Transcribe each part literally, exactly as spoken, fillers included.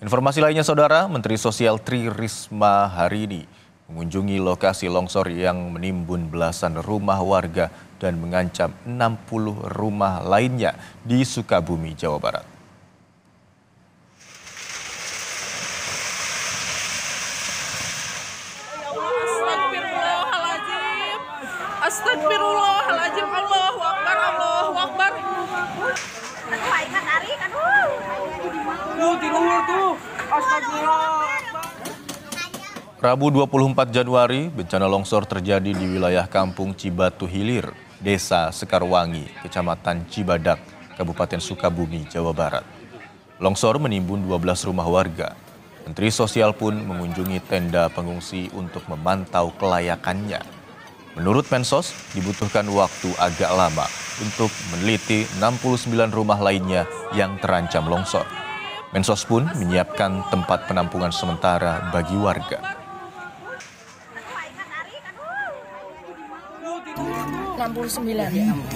Informasi lainnya, Saudara, Menteri Sosial Tri Risma hari ini mengunjungi lokasi longsor yang menimbun belasan rumah warga dan mengancam enam puluh rumah lainnya di Sukabumi, Jawa Barat. Astagfirullahaladzim, Astagfirullahaladzim, Allahu Akbar, Allahu Akbar. Rabu dua puluh empat Januari, bencana longsor terjadi di wilayah Kampung Cibatu Hilir, Desa Sekarwangi, Kecamatan Cibadak, Kabupaten Sukabumi, Jawa Barat. Longsor menimbun dua belas rumah warga. Menteri Sosial pun mengunjungi tenda pengungsi untuk memantau kelayakannya. Menurut Mensos, dibutuhkan waktu agak lama untuk meneliti enam puluh sembilan rumah lainnya yang terancam longsor. Mensos pun menyiapkan tempat penampungan sementara bagi warga. enam puluh sembilan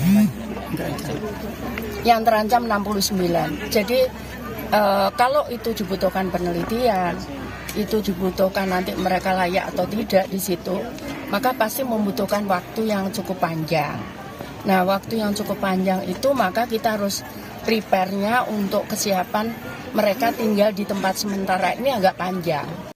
yang terancam enam puluh sembilan. Jadi eh, kalau itu dibutuhkan penelitian, itu dibutuhkan nanti mereka layak atau tidak di situ, maka pasti membutuhkan waktu yang cukup panjang. Nah, waktu yang cukup panjang itu maka kita harus prepare-nya untuk kesiapan mereka tinggal di tempat sementara ini agak panjang.